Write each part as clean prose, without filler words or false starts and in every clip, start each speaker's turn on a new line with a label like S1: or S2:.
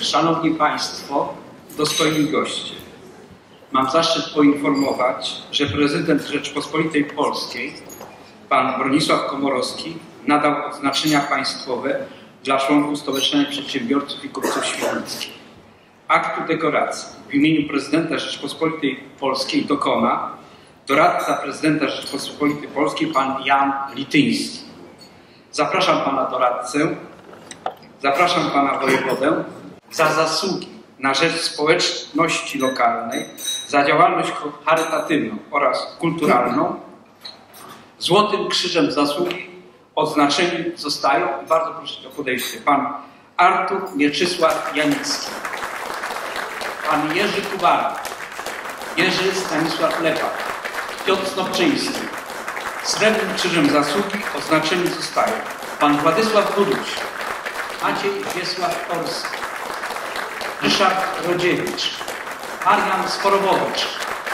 S1: Szanowni Państwo, dostojni goście. Mam zaszczyt poinformować, że prezydent Rzeczypospolitej Polskiej, pan Bronisław Komorowski, nadał odznaczenia państwowe dla członków Stowarzyszenia Przedsiębiorców i Kupców Świdnickich. Aktu dekoracji w imieniu prezydenta Rzeczypospolitej Polskiej dokona doradca prezydenta Rzeczypospolitej Polskiej pan Jan Lityński. Zapraszam pana doradcę, zapraszam pana wojewodę za zasługi na rzecz społeczności lokalnej, za działalność charytatywną oraz kulturalną. Złotym Krzyżem Zasługi odznaczeni zostają, i bardzo proszę o podejście, pan Artur Mieczysław Janicki, pan Jerzy Kubarek, Jerzy Stanisław Lepak, Piotr Snopczyński. Srebrnym Krzyżem Zasługi odznaczeni zostają pan Władysław Buduś, Maciej Wiesław Orski, Ryszard Rodziewicz, Marian Sporowowicz.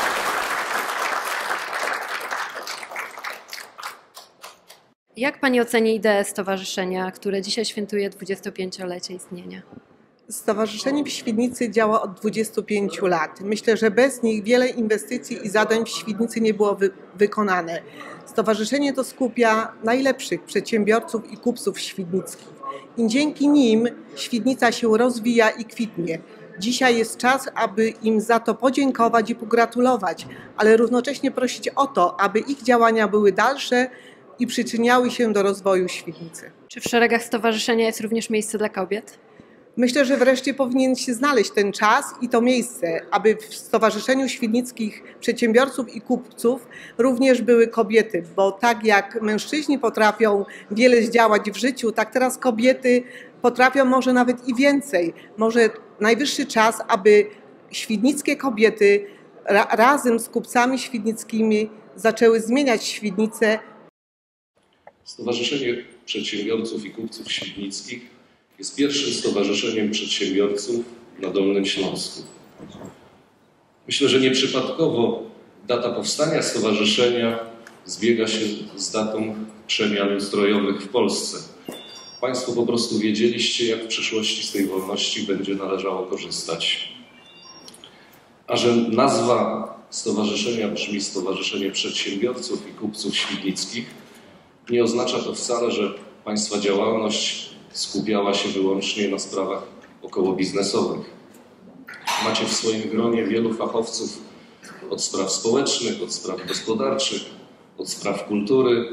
S2: Jak pani oceni ideę stowarzyszenia, które dzisiaj świętuje 25-lecie istnienia?
S3: Stowarzyszenie w Świdnicy działa od 25 lat. Myślę, że bez nich wiele inwestycji i zadań w Świdnicy nie było wykonane. Stowarzyszenie to skupia najlepszych przedsiębiorców i kupców świdnickich. I dzięki nim Świdnica się rozwija i kwitnie. Dzisiaj jest czas, aby im za to podziękować i pogratulować, ale równocześnie prosić o to, aby ich działania były dalsze i przyczyniały się do rozwoju Świdnicy.
S2: Czy w szeregach stowarzyszenia jest również miejsce dla kobiet?
S3: Myślę, że wreszcie powinien się znaleźć ten czas i to miejsce, aby w Stowarzyszeniu Świdnickich Przedsiębiorców i Kupców również były kobiety, bo tak jak mężczyźni potrafią wiele zdziałać w życiu, tak teraz kobiety potrafią może nawet i więcej. Może najwyższy czas, aby świdnickie kobiety razem z kupcami świdnickimi zaczęły zmieniać Świdnicę.
S4: Stowarzyszenie Przedsiębiorców i Kupców Świdnickich jest pierwszym stowarzyszeniem przedsiębiorców na Dolnym Śląsku. Myślę, że nieprzypadkowo data powstania stowarzyszenia zbiega się z datą przemian ustrojowych w Polsce. Państwo po prostu wiedzieliście, jak w przyszłości z tej wolności będzie należało korzystać. A że nazwa stowarzyszenia brzmi Stowarzyszenie Przedsiębiorców i Kupców Świdnickich, nie oznacza to wcale, że państwa działalność skupiała się wyłącznie na sprawach okołobiznesowych. Macie w swoim gronie wielu fachowców od spraw społecznych, od spraw gospodarczych, od spraw kultury.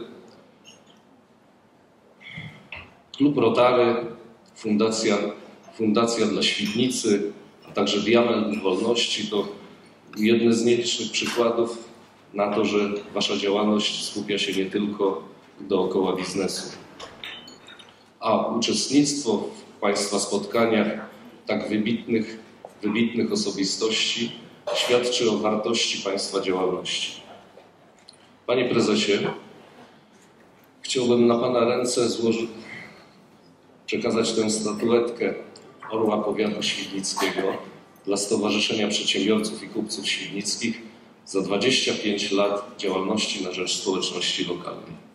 S4: Klub Rotary, Fundacja dla Świdnicy, a także Diament Wolności to jedne z nielicznych przykładów na to, że wasza działalność skupia się nie tylko dookoła biznesu. A uczestnictwo w państwa spotkaniach tak wybitnych osobistości świadczy o wartości państwa działalności. Panie prezesie, chciałbym na pana ręce przekazać tę statuetkę Orła Powiatu Świdnickiego dla Stowarzyszenia Przedsiębiorców i Kupców Świdnickich za 25 lat działalności na rzecz społeczności lokalnej.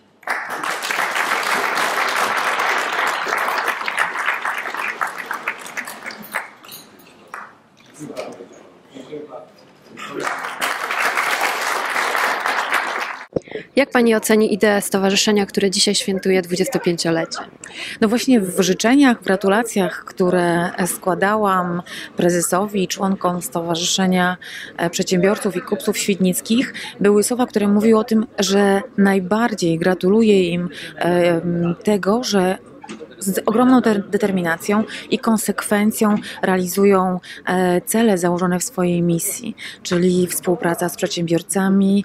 S2: Jak pani oceni ideę stowarzyszenia, które dzisiaj świętuje 25-lecie?
S5: No właśnie w życzeniach, w gratulacjach, które składałam prezesowi i członkom Stowarzyszenia Przedsiębiorców i Kupców Świdnickich, były słowa, które mówiły o tym, że najbardziej gratuluję im tego, że z ogromną determinacją i konsekwencją realizują cele założone w swojej misji, czyli współpraca z przedsiębiorcami,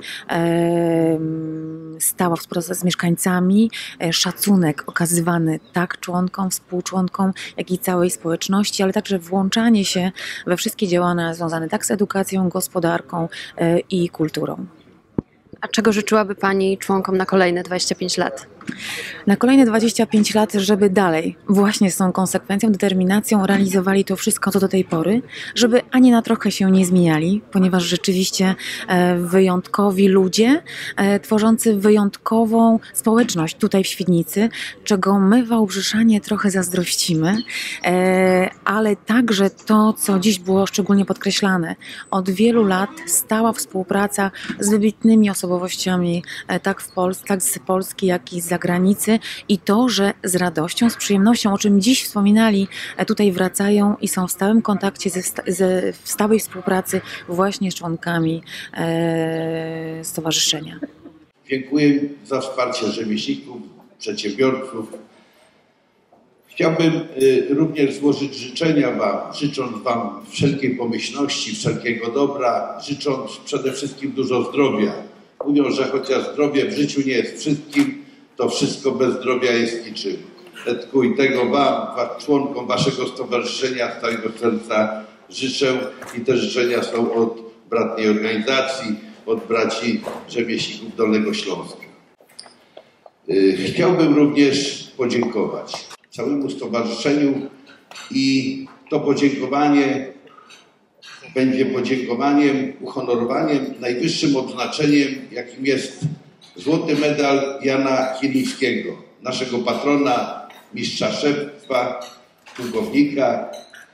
S5: stała współpraca z mieszkańcami, szacunek okazywany tak członkom, współczłonkom, jak i całej społeczności, ale także włączanie się we wszystkie działania związane tak z edukacją, gospodarką i kulturą.
S2: A czego życzyłaby pani członkom na kolejne 25 lat?
S5: Na kolejne 25 lat, żeby dalej właśnie z tą konsekwencją, determinacją realizowali to wszystko, co do tej pory, żeby ani na trochę się nie zmieniali, ponieważ rzeczywiście wyjątkowi ludzie, tworzący wyjątkową społeczność tutaj w Świdnicy, czego my wałbrzyszanie trochę zazdrościmy, ale także to, co dziś było szczególnie podkreślane. Od wielu lat stała współpraca z wybitnymi osobowościami tak z Polski, jak i z zagranicy i to, że z radością, z przyjemnością, o czym dziś wspominali, tutaj wracają i są w stałym kontakcie, w stałej współpracy właśnie z członkami stowarzyszenia.
S6: Dziękuję za wsparcie rzemieślników, przedsiębiorców. Chciałbym również złożyć życzenia Wam, życząc Wam wszelkiej pomyślności, wszelkiego dobra, życząc przede wszystkim dużo zdrowia. Mówią, że chociaż zdrowie w życiu nie jest wszystkim, to wszystko bez zdrowia jest niczym. Dlatego i tego Wam, członkom Waszego stowarzyszenia z całego serca życzę i te życzenia są od bratniej organizacji, od braci rzemieślników Dolnego Śląska. Chciałbym również podziękować całemu stowarzyszeniu i to podziękowanie będzie podziękowaniem, uhonorowaniem, najwyższym odznaczeniem, jakim jest złoty medal Jana Kilińskiego, naszego patrona, mistrza szewstwa, pułkownika.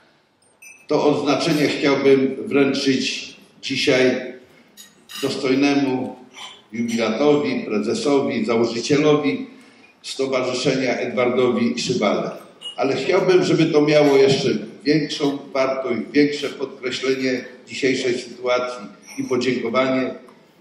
S6: To odznaczenie chciałbym wręczyć dzisiaj dostojnemu jubilatowi, prezesowi, założycielowi Stowarzyszenia Edwardowi Szybale. Ale chciałbym, żeby to miało jeszcze większą wartość, większe podkreślenie dzisiejszej sytuacji i podziękowanie,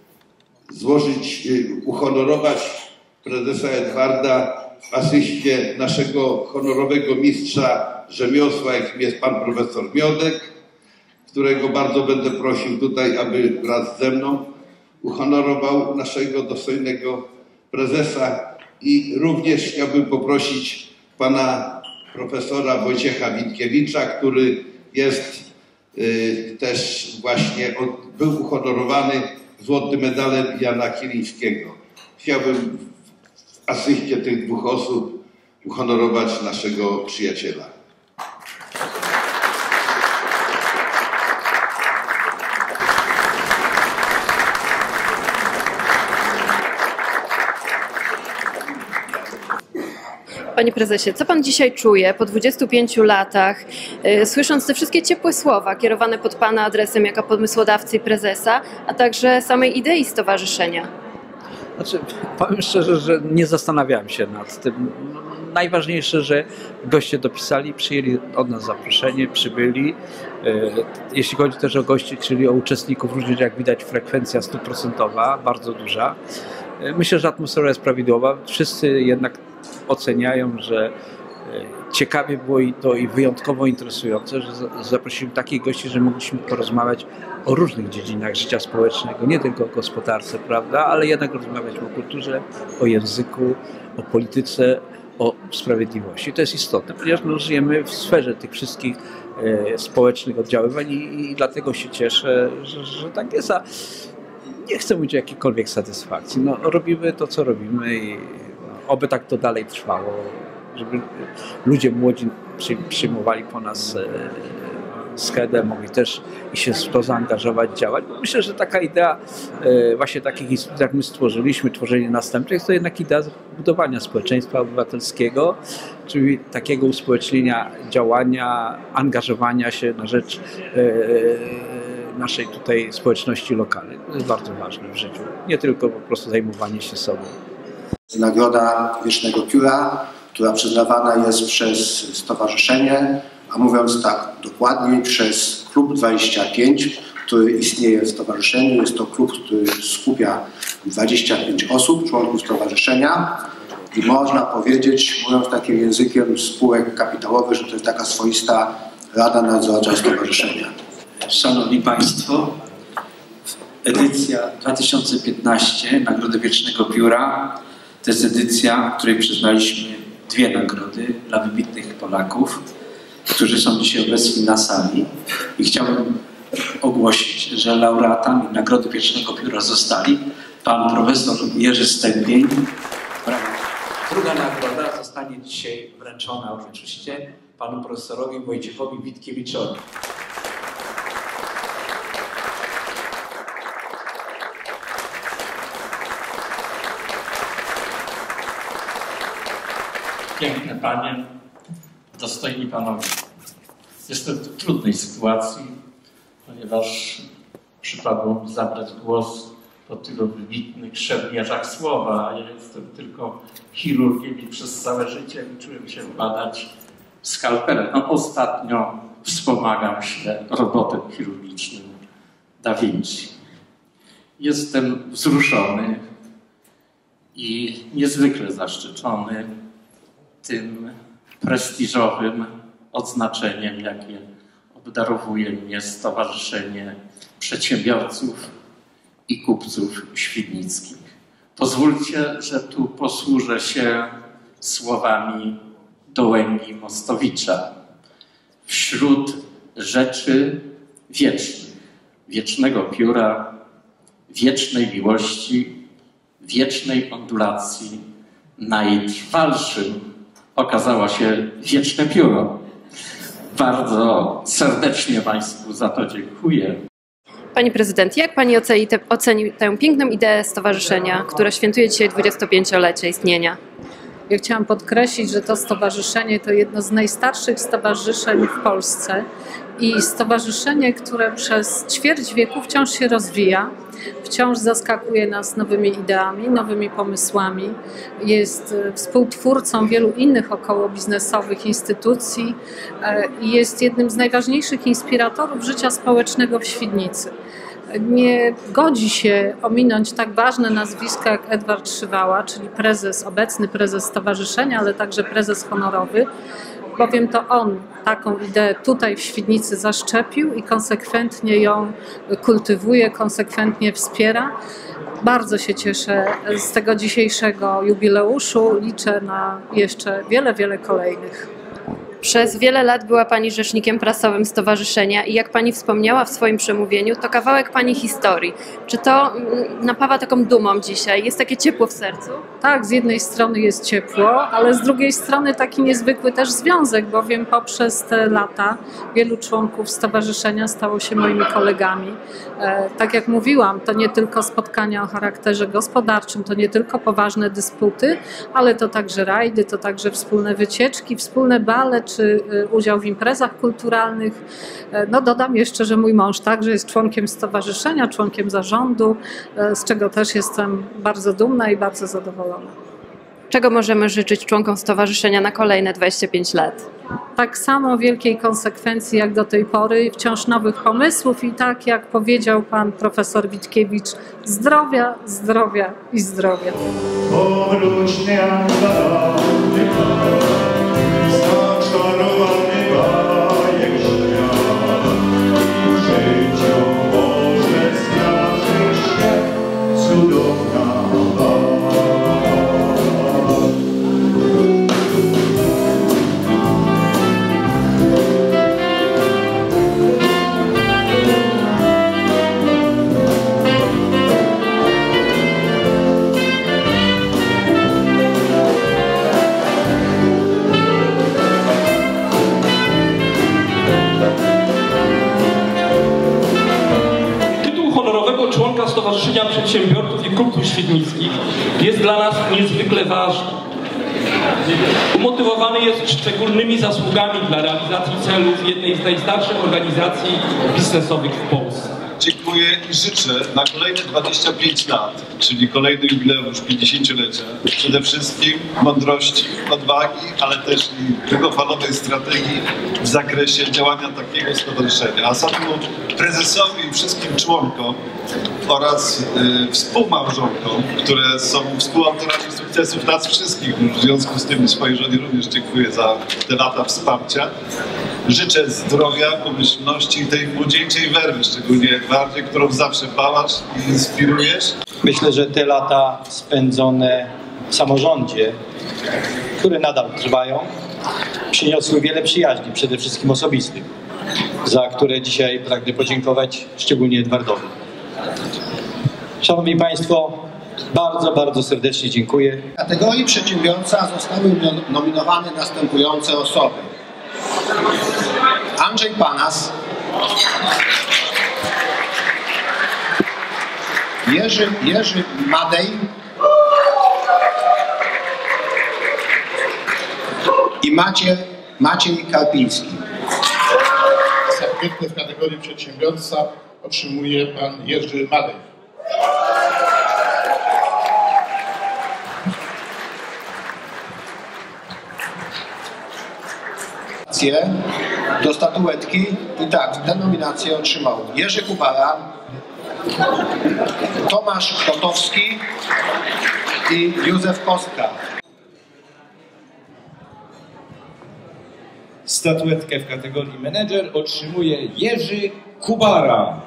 S6: złożyć, uhonorować prezesa Edwarda w asyście naszego honorowego mistrza rzemiosła, jakim jest pan profesor Miodek, którego bardzo będę prosił tutaj, aby wraz ze mną uhonorował naszego dostojnego prezesa. I również chciałbym poprosić pana profesora Wojciecha Witkiewicza, który jest też właśnie, był uhonorowany złotym medalem Jana Kilińskiego. Chciałbym w asyście tych dwóch osób uhonorować naszego przyjaciela.
S2: Panie prezesie, co pan dzisiaj czuje po 25 latach, słysząc te wszystkie ciepłe słowa kierowane pod pana adresem jako pomysłodawcy i prezesa, a także samej idei stowarzyszenia?
S1: Znaczy, powiem szczerze, że nie zastanawiałem się nad tym. Najważniejsze, że goście dopisali, przyjęli od nas zaproszenie, przybyli. Jeśli chodzi też o gości, czyli o uczestników, również jak widać frekwencja 100%, bardzo duża. Myślę, że atmosfera jest prawidłowa. Wszyscy jednak oceniają, że ciekawie było i to i wyjątkowo interesujące, że zaprosiliśmy takich gości, że mogliśmy porozmawiać o różnych dziedzinach życia społecznego, nie tylko o gospodarce, prawda, ale jednak rozmawiać o kulturze, o języku, o polityce, o sprawiedliwości. To jest istotne, ponieważ my żyjemy w sferze tych wszystkich społecznych oddziaływań i dlatego się cieszę, że tak jest. A nie chcę mówić o jakiejkolwiek satysfakcji. No, robimy to, co robimy i oby tak to dalej trwało, żeby ludzie młodzi przyjmowali po nas schedę, mogli też i się w to zaangażować, działać. Myślę, że taka idea właśnie takich instytucji, jak my stworzyliśmy, tworzenie następnych, to jednak idea budowania społeczeństwa obywatelskiego, czyli takiego uspołecznienia działania, angażowania się na rzecz naszej tutaj społeczności lokalnej. To jest bardzo ważne w życiu, nie tylko po prostu zajmowanie się sobą.
S7: Nagroda Wiecznego Pióra, która przyznawana jest przez stowarzyszenie, a mówiąc tak dokładniej, przez Klub 25, który istnieje w stowarzyszeniu. Jest to klub, który skupia 25 osób, członków stowarzyszenia i można powiedzieć, mówiąc takim językiem spółek kapitałowych, że to jest taka swoista Rada Nadzorcza Stowarzyszenia.
S8: Szanowni Państwo, edycja 2015 Nagrody Wiecznego Pióra to jest edycja, w której przyznaliśmy 2 nagrody dla wybitnych Polaków, którzy są dzisiaj obecni na sali. I chciałbym ogłosić, że laureatami Nagrody Wiecznego Pióra zostali pan profesor Jerzy Stępień. Brawo. Druga nagroda zostanie dzisiaj wręczona oczywiście panu profesorowi Wojciechowi Witkiewiczowi.
S9: Piękne panie, dostojni panowie. Jestem w trudnej sytuacji, ponieważ przypadło mi zabrać głos po tylu wybitnych szermierzach słowa, a ja jestem tylko chirurgiem i przez całe życie uczyłem się badać skalpelem. No, ostatnio wspomagam się robotem chirurgicznym Da Vinci. Jestem wzruszony i niezwykle zaszczycony tym prestiżowym odznaczeniem, jakie obdarowuje mnie Stowarzyszenie Przedsiębiorców i Kupców Świdnickich. Pozwólcie, że tu posłużę się słowami Dołęgi Mostowicza. Wśród rzeczy wiecznych, wiecznego pióra, wiecznej miłości, wiecznej ondulacji, najtrwalszym okazało się wieczne pióro. Bardzo serdecznie Państwu za to dziękuję.
S2: Pani prezydent, jak pani oceni tę piękną ideę stowarzyszenia, które świętuje dzisiaj 25-lecie istnienia?
S10: Ja chciałam podkreślić, że to stowarzyszenie to jedno z najstarszych stowarzyszeń w Polsce i stowarzyszenie, które przez ćwierć wieku wciąż się rozwija, wciąż zaskakuje nas nowymi ideami, nowymi pomysłami. Jest współtwórcą wielu innych okołobiznesowych instytucji i jest jednym z najważniejszych inspiratorów życia społecznego w Świdnicy. Nie godzi się ominąć tak ważne nazwiska jak Edward Szywała, czyli obecny prezes stowarzyszenia, ale także prezes honorowy, bowiem to on taką ideę tutaj w Świdnicy zaszczepił i konsekwentnie ją kultywuje, konsekwentnie wspiera. Bardzo się cieszę z tego dzisiejszego jubileuszu, liczę na jeszcze wiele, wiele kolejnych.
S2: Przez wiele lat była pani rzecznikiem prasowym stowarzyszenia i jak pani wspomniała w swoim przemówieniu, to kawałek pani historii. Czy to napawa taką dumą dzisiaj? Jest takie ciepło w sercu?
S10: Tak, z jednej strony jest ciepło, ale z drugiej strony taki niezwykły też związek, bowiem poprzez te lata wielu członków stowarzyszenia stało się moimi kolegami. Tak jak mówiłam, to nie tylko spotkania o charakterze gospodarczym, to nie tylko poważne dysputy, ale to także rajdy, to także wspólne wycieczki, wspólne bale, czy udział w imprezach kulturalnych. No dodam jeszcze, że mój mąż także jest członkiem stowarzyszenia, członkiem zarządu, z czego też jestem bardzo dumna i bardzo zadowolona.
S2: Czego możemy życzyć członkom stowarzyszenia na kolejne 25 lat?
S10: Tak samo wielkiej konsekwencji jak do tej pory, wciąż nowych pomysłów i tak jak powiedział pan profesor Witkiewicz, zdrowia, zdrowia i zdrowia.
S11: Członka Stowarzyszenia Przedsiębiorców i Kupców Świdnickich jest dla nas niezwykle ważny. Umotywowany jest szczególnymi zasługami dla realizacji celów jednej z najstarszych organizacji biznesowych w Polsce.
S12: Dziękuję i życzę na kolejne 25 lat, czyli kolejny jubileusz 50-lecia, przede wszystkim mądrości, odwagi, ale też i długofalowej strategii w zakresie działania takiego stowarzyszenia. A samemu prezesowi i wszystkim członkom oraz współmałżonkom, które są współautorami sukcesów nas wszystkich, w związku z tym swojej żonie również dziękuję za te lata wsparcia. Życzę zdrowia, pomyślności i tej młodzieńczej werwy, szczególnie bardziej, którą zawsze bałasz i inspirujesz.
S13: Myślę, że te lata spędzone w samorządzie, które nadal trwają, przyniosły wiele przyjaźni, przede wszystkim osobistych, za które dzisiaj pragnę podziękować szczególnie Edwardowi. Szanowni Państwo, Bardzo, bardzo serdecznie dziękuję.
S7: W kategorii przedsiębiorca zostały nominowane następujące osoby: Andrzej Panas, Jerzy Madej i Maciej Karpiński.
S14: Statuetkę w kategorii przedsiębiorca otrzymuje pan Jerzy Madej.
S7: Do statuetki i tak, tę nominację otrzymał Jerzy Kubara, Tomasz Kotowski i Józef Kostka.
S15: Statuetkę w kategorii menedżer otrzymuje Jerzy Kubara.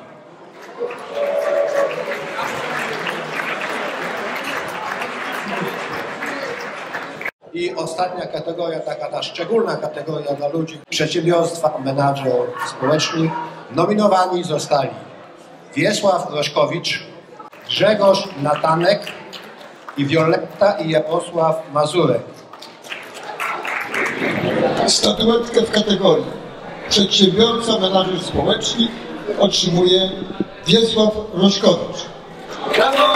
S7: I ostatnia kategoria, taka ta szczególna kategoria dla ludzi przedsiębiorstwa, menadżer społeczny. Nominowani zostali Wiesław Roszkowicz, Grzegorz Natanek i Wioletta i Jarosław Mazurek.
S14: Statuetkę w kategorii przedsiębiorca, menadżer społeczny otrzymuje Wiesław Roszkowicz. Brawo!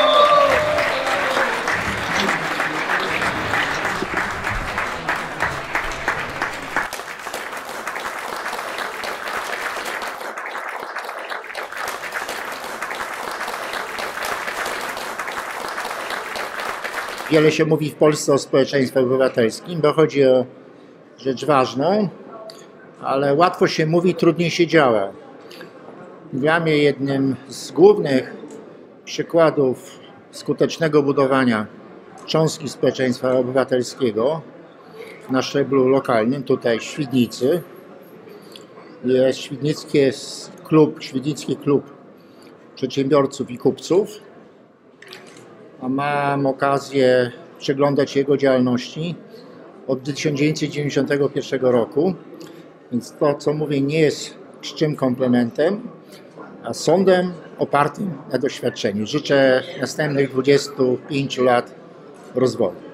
S16: Wiele się mówi w Polsce o społeczeństwie obywatelskim, bo chodzi o rzecz ważną, ale łatwo się mówi, trudniej się działa. Dla mnie jednym z głównych przykładów skutecznego budowania cząstki społeczeństwa obywatelskiego na szczeblu lokalnym, tutaj w Świdnicy, jest Świdnicki Klub Przedsiębiorców i Kupców. A mam okazję przeglądać jego działalności od 1991 roku, więc to, co mówię, nie jest czczym komplementem, a sądem opartym na doświadczeniu. Życzę następnych 25 lat rozwoju.